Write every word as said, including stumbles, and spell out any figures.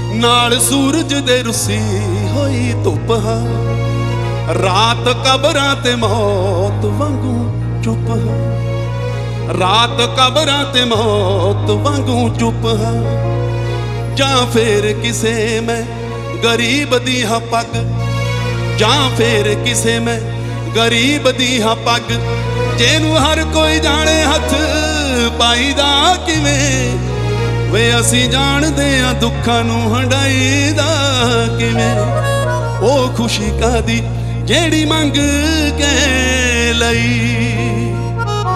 नाल सूरज दे रुसी होई धुप हा, रात कबरां ते मौत वांगू चुप हा, रात कबरां ते मौत वांगू चुप हा। जां फिर किसे मैं गरीब दी हा पग, जां फिर किसे मैं गरीब दी हा पग, जेनू हर कोई जाने हथ पाई दा किवें, वे असी जानदे आ दुखां नू हंडाई दा किवें। ओ खुशी कादी जेड़ी मंग के लई।